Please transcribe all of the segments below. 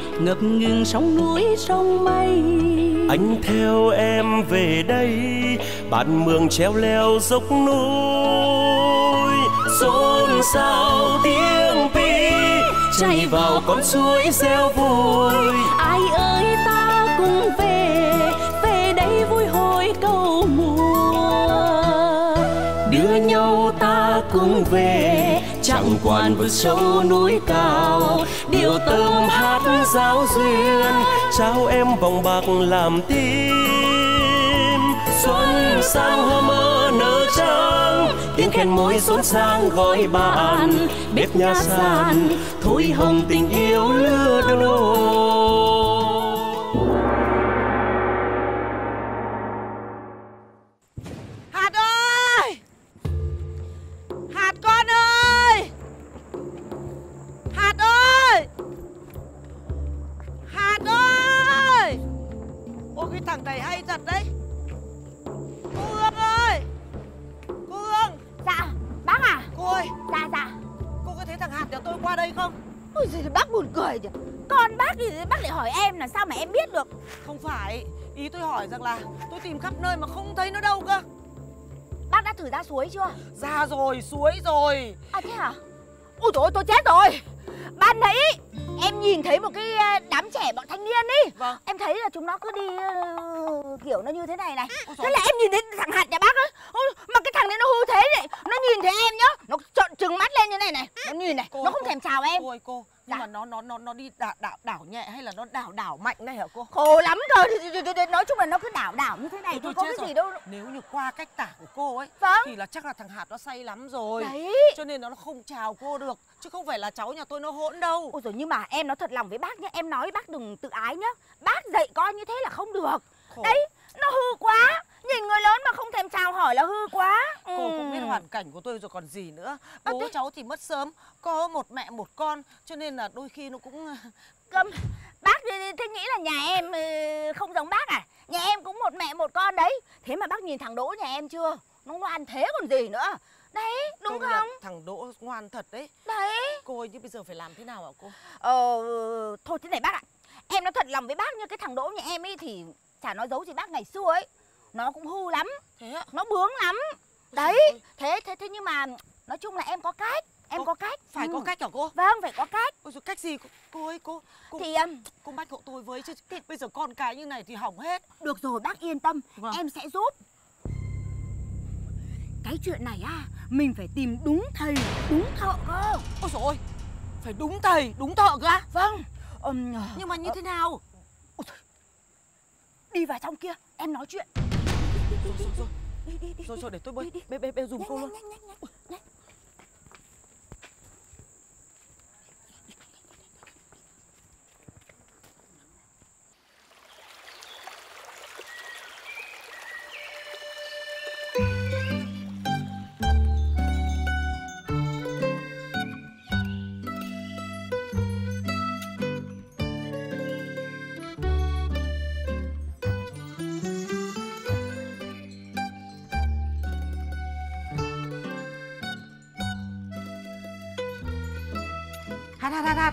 ngập ngừng sông núi sông mây. Anh theo em về đây, bản mường treo leo dốc núi, xôn xao tiếng pi chảy vào con suối reo vui. Ai ơi ta cùng về, về đây vui hồi câu mùa. Đưa nhau ta cùng về, chẳng quản vượt sâu núi cao. Điệu tâm hát giao duyên, trao em vòng bạc làm tim. Xuân sang hoa mơ nở trắng, tiếng khen môi xốn sang gói bàn. Bếp nhà sàn thôi hồng tình yêu lứa đôi. Hạt ơi! Hạt con ơi! Hạt ơi! Hạt ơi! Ôi cái thằng này hay thật đấy. Cô Hương ơi! Cô Hương! Dạ, bác à? Cô ơi! Dạ, dạ. Cô có thấy thằng Hạt nhà tôi qua đây không? Ôi giời, bác buồn cười chứ. Con bác thì bác lại hỏi em là sao mà em biết được? Không phải, ý tôi hỏi rằng là tôi tìm khắp nơi mà không thấy nó đâu cơ. Bác đã thử ra suối chưa? Ra rồi, suối rồi. À thế hả? Ôi trời ơi, tôi chết rồi. Ban nãy em nhìn thấy một cái đám trẻ bọn thanh niên ý. Vâng. Em thấy là chúng nó cứ đi kiểu nó như thế này này. Thế là em nhìn thấy thằng Hạt nhà bác ấy. Ôi, mà cái thằng này nó hư thế này. Nó nhìn thấy em nhá, nó trợn trừng mắt lên như này này. Nó nhìn này, nó không thèm chào em. Cô ơi cô, nhưng dạ. mà nó đi đảo nhẹ hay là nó đảo mạnh đây hả cô? Khổ lắm rồi. Nói chung là nó cứ đảo như thế này thôi, có cái gì đâu. Nếu như qua cách tả của cô ấy, vâng, thì là chắc là thằng Hạt nó say lắm rồi. đấy, cho nên nó không chào cô được, chứ không phải là cháu nhà tôi nó hỗn đâu. Ôi rồi nhưng mà em nói thật lòng với bác nhá, em nói bác đừng tự ái nhá. Bác dạy con như thế là không được. Khổ. Đấy, nó hư quá. Nhìn người lớn mà không thèm chào hỏi là hư quá. Cô cũng biết hoàn cảnh của tôi rồi còn gì nữa. Bố cháu thì mất sớm, có một mẹ một con, cho nên là đôi khi nó cũng... Bác thế nghĩ là nhà em không giống bác à? Nhà em cũng một mẹ một con đấy. Thế mà bác nhìn thằng Đỗ nhà em chưa? Nó ngoan thế còn gì nữa. Đấy, đúng Công không? nhận thằng Đỗ ngoan thật đấy. Đấy. Cô ơi, nhưng bây giờ phải làm thế nào hả cô? Thôi thế này bác ạ. Em nói thật lòng với bác, như cái thằng Đỗ nhà em ấy thì chả nói giấu gì bác, ngày xưa ấy nó cũng hư lắm. Thế ạ? Nó bướng lắm. Đấy, thế nhưng mà nói chung là em có cách. Em có cách. Phải có cách hả cô? Vâng, phải có cách. Ôi rồi cách gì cô ơi, cô thì cô bách hộ tôi với chứ bây giờ con cái như này thì hỏng hết. Được rồi bác yên tâm, vâng, em sẽ giúp. Cái chuyện này à, mình phải tìm đúng thầy, đúng thợ cơ. Ôi dồi ôi, phải đúng thầy, đúng thợ cơ á? Vâng. Nhưng mà như thế nào? Đi vào trong kia, em nói chuyện. Rồi. Đi. Rồi để tôi bê dùng cô luôn. Nhanh. Hạt.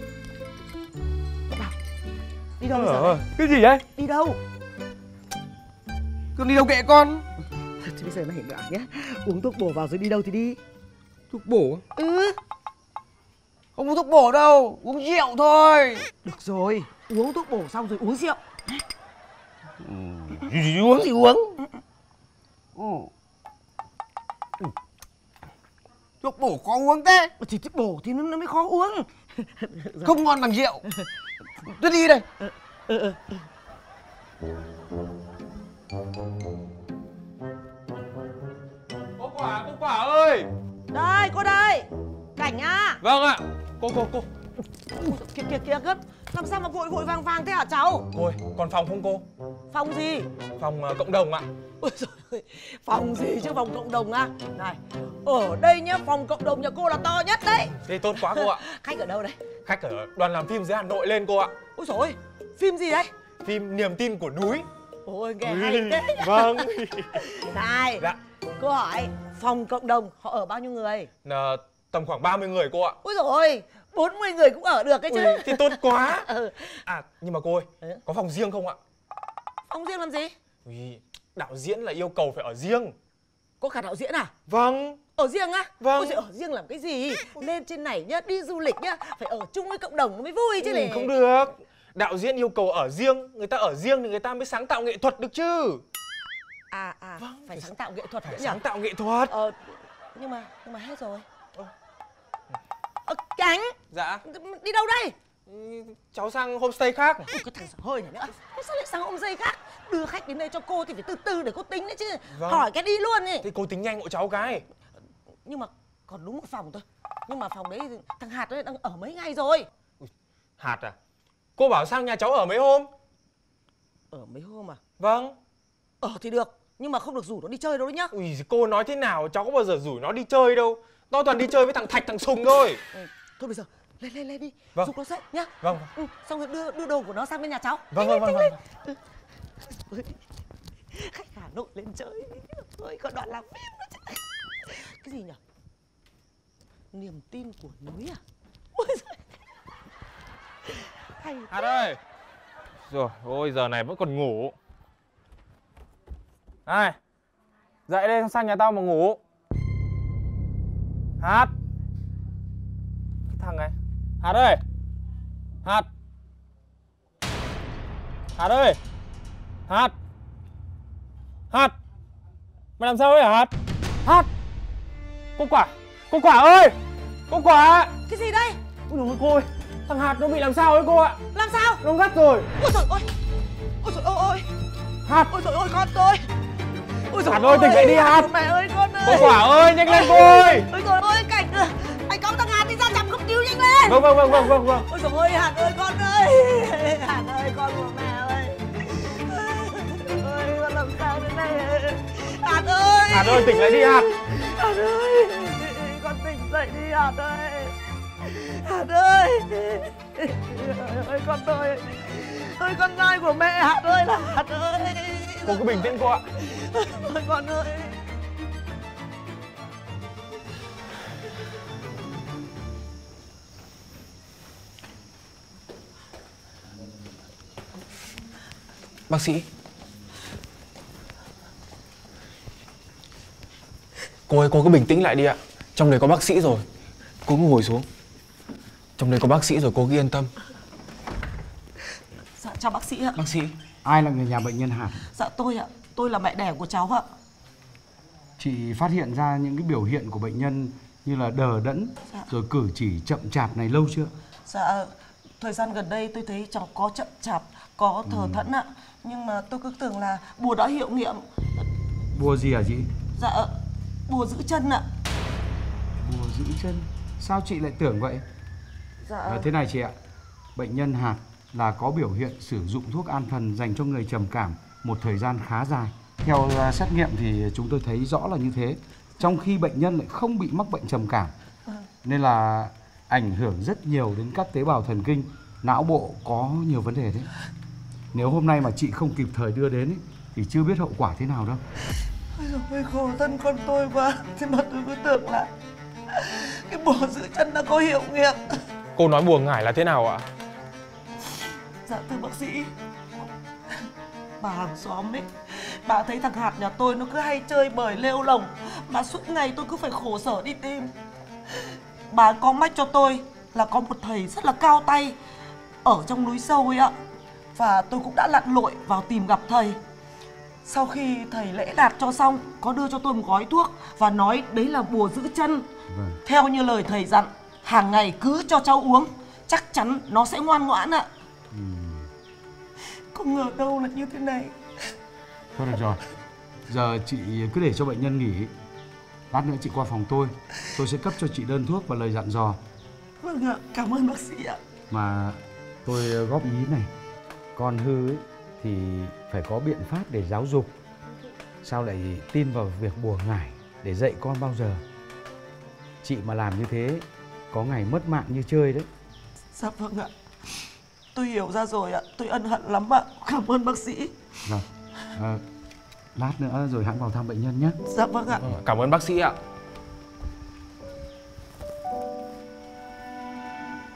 Đi đâu rồi? Cái gì vậy? Đi đâu? Con đi đâu kệ con. Chứ bây giờ này nữa nhé. Uống thuốc bổ vào rồi đi đâu thì đi. Thuốc bổ? Ừ. Không uống thuốc bổ đâu, uống rượu thôi. Được rồi, uống thuốc bổ xong rồi uống rượu. Gì uống thì uống. Thuốc bổ khó uống thế. Thì thuốc bổ thì nó mới khó uống. Không ngon bằng rượu. Tôi đi đây. Cô quả ơi. Đây, cô đây. Cảnh à? Vâng ạ. Cô. Kìa gấp. Làm sao mà vội vàng thế hả cháu? Ôi, còn phòng không cô? Phòng gì? Phòng cộng đồng ạ. Ôi giời ơi, phòng gì chứ phòng cộng đồng à? Này, ở đây nhá, phòng cộng đồng nhà cô là to nhất đấy. Thế tốt quá cô ạ. Khách ở đâu đây? Khách ở đoàn làm phim dưới Hà Nội lên cô ạ. Ôi giời ơi, phim gì đấy? Phim Niềm tin của núi. Ôi nghe hay thế. Vâng. Này, dạ. Cô hỏi phòng cộng đồng họ ở bao nhiêu người? Tầm khoảng 30 người cô ạ. Ôi dồi ôi, 40 người cũng ở được cái chứ. Ui, thì tốt quá. À Nhưng mà cô ơi, có phòng riêng không ạ? phòng riêng làm gì? Ui, đạo diễn là yêu cầu phải ở riêng. Có cả đạo diễn à? Vâng. Ở riêng á? Vâng. Ôi, ở riêng làm cái gì? Lên trên này nhá, đi du lịch nhá, phải ở chung với cộng đồng mới vui chứ này. Không được. Đạo diễn yêu cầu ở riêng, người ta ở riêng thì người ta mới sáng tạo nghệ thuật được chứ. Vâng, phải sáng tạo nghệ thuật Phải nhỉ? sáng tạo nghệ thuật. Nhưng mà hết rồi. Cánh. Dạ. Đi đâu đây? Cháu sang homestay khác. Ôi, cái thằng hơi này nữa. Sao lại sang homestay khác? Đưa khách đến đây cho cô thì phải từ từ để cô tính đấy chứ. Vâng. Hỏi cái đi luôn đi. Thì cô tính nhanh hộ cháu cái. Nhưng mà còn đúng một phòng thôi. Nhưng mà phòng đấy thằng Hạt đấy đang ở mấy ngày rồi. Hạt à? Cô bảo sang nhà cháu ở mấy hôm? Ở mấy hôm à? Vâng. Ở thì được, nhưng mà không được rủ nó đi chơi đâu đấy nhá. Ui, cô nói thế nào, cháu có bao giờ rủ nó đi chơi đâu. Nó toàn đi chơi với thằng Thạch, thằng Sùng thôi. Thôi bây giờ lên đi, Vâng. giúp nó dậy nhá. Vâng. Xong rồi đưa đồ của nó sang bên nhà cháu. Vâng. Khách Hà Nội lên chơi. Ôi, có đoạn làm phim nữa chứ. Cái gì nhỉ? Niềm tin của núi à? Ôi giời. Hay. Hạt ơi. Rồi, ôi giờ này vẫn còn ngủ. Này, dậy đây sang nhà tao mà ngủ. Hạt. Cái thằng này. Hạt ơi. Hạt. Hạt ơi. Hạt. Hạt. Mày làm sao đấy hả Hạt? Hạt. Cô Quả ơi. Cô Quả. Cái gì đây? Ôi dồi ôi cô ơi. Thằng Hạt nó bị làm sao ấy cô ạ? Làm sao? Nó ngắt rồi. Ôi trời ơi. Ôi trời ơi. Hạt. Ôi trời ơi con tôi. Ôi Hạt ơi tỉnh dậy đi Hạt. Mẹ ơi con ơi. Cô Quả ơi nhanh lên cô ơi. Ôi trời ơi Cảnh. Anh cõng thằng Hạt đi ra chăm cấp cứu nhanh lên. Vâng. Ôi trời ơi Hạt ơi con ơi. Hạt ơi con của mẹ ơi. Ôi con làm sao thế này? Hạt ơi. Hạt ơi tỉnh lại đi Hạt. Hạt ơi. Con tỉnh dậy đi Hạt ơi. Hạt ơi. Ôi con tôi. Ôi con trai của mẹ Hạt ơi là Hạt ơi. Cô cứ bình tĩnh cô ạ. Ôi con ơi. Bác sĩ. Cô ơi, cô cứ bình tĩnh lại đi ạ. Trong đấy có bác sĩ rồi. Cô cứ ngồi xuống. Trong đấy có bác sĩ rồi, cô cứ yên tâm. Dạ chào bác sĩ ạ. Bác sĩ. Ai là người nhà bệnh nhân Hạt? Dạ tôi ạ. Tôi là mẹ đẻ của cháu ạ. Chị phát hiện ra những cái biểu hiện của bệnh nhân như là đờ đẫn, Dạ. rồi cử chỉ chậm chạp này lâu chưa? Dạ thời gian gần đây tôi thấy cháu có chậm chạp, có thờ thẫn ạ. Nhưng mà tôi cứ tưởng là bùa đã hiệu nghiệm. Bùa gì hả chị? Dạ bùa giữ chân ạ. Bùa giữ chân? Sao chị lại tưởng vậy? Dạ Thế này chị ạ, bệnh nhân Hạt là có biểu hiện sử dụng thuốc an thần dành cho người trầm cảm một thời gian khá dài. Theo xét nghiệm thì chúng tôi thấy rõ là như thế. Trong khi bệnh nhân lại không bị mắc bệnh trầm cảm, nên là ảnh hưởng rất nhiều đến các tế bào thần kinh, não bộ có nhiều vấn đề đấy. Nếu hôm nay mà chị không kịp thời đưa đến ấy, thì chưa biết hậu quả thế nào đâu. ôi dồi ôi khổ thân con tôi quá. Thế mà tôi cứ tưởng là cái bùa giữ chân đã có hiệu nghiệm. Cô nói bùa ngải là thế nào ạ? Dạ thưa bác sĩ, bà hàng xóm ấy, bà thấy thằng Hạt nhà tôi nó cứ hay chơi bời lêu lồng, mà suốt ngày tôi cứ phải khổ sở đi tìm. Bà có mách cho tôi là có một thầy rất là cao tay ở trong núi sâu ấy ạ. Và tôi cũng đã lặn lội vào tìm gặp thầy. Sau khi thầy lễ đạt cho xong, có đưa cho tôi một gói thuốc và nói đấy là bùa giữ chân. Vâng. Theo như lời thầy dặn, hàng ngày cứ cho cháu uống, chắc chắn nó sẽ ngoan ngoãn ạ. Không ngờ đâu là như thế này. Thôi được rồi, giờ chị cứ để cho bệnh nhân nghỉ. Lát nữa chị qua phòng tôi sẽ cấp cho chị đơn thuốc và lời dặn dò. Vâng ạ, cảm ơn bác sĩ ạ. Mà tôi góp ý này, con hư ấy thì phải có biện pháp để giáo dục. Sao lại tin vào việc bùa ngải để dạy con bao giờ? Chị mà làm như thế có ngày mất mạng như chơi đấy. Dạ vâng ạ, tôi hiểu ra rồi ạ, tôi ân hận lắm ạ. Cảm ơn bác sĩ. Rồi, lát nữa rồi hãng vào thăm bệnh nhân nhé. Dạ vâng ạ. Cảm ơn bác sĩ ạ.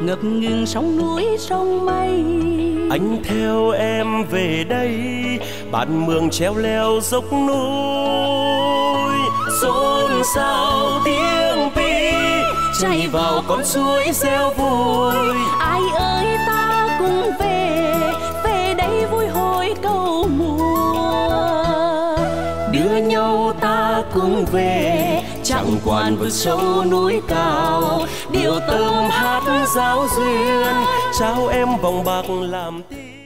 ngập ngừng sông núi sông mây. Anh theo em về đây, bản mường treo leo dốc núi, xôn xao tiếng pi chảy vào con suối reo vui. Ai ơi ta cùng về, về đây vui hồi câu mùa. Đưa nhau ta cùng về, chẳng quản vượt sâu núi cao, điều tâm hát giao duyên, trao em vòng bạc làm tim.